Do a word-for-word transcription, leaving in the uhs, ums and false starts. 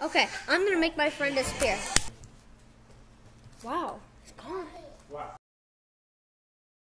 Okay, I'm gonna make my friend disappear. Wow.